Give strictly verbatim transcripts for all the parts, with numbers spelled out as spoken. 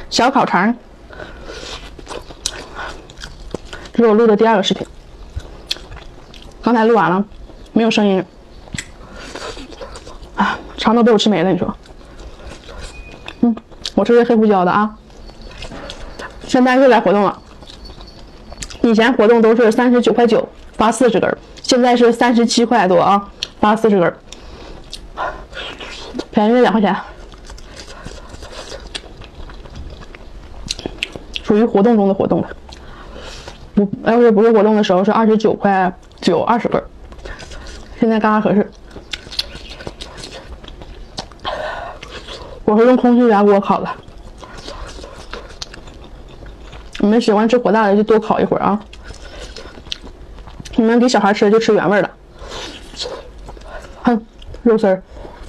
小烤肠，这是我录的第二个视频，刚才录完了，没有声音，啊，肠都被我吃没了，你说？嗯，我吃的黑胡椒的啊。现在又来活动了，以前活动都是三十九块九发四十根，现在是三十七块多啊，发四十根，便宜了两块钱。属于活动中的活动了，不，要是不是活动的时候是二十九块九二十根，现在刚刚合适。我是用空气炸锅烤的，你们喜欢吃火大的就多烤一会儿啊。你们给小孩吃就吃原味的，哼，肉丝儿。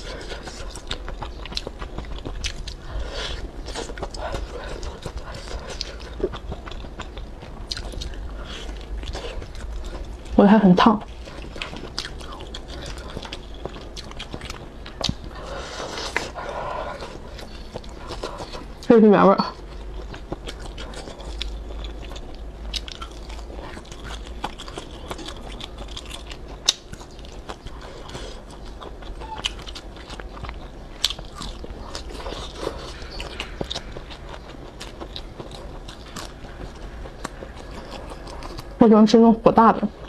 我的还很烫，这是原味儿。我喜欢吃那种火大的。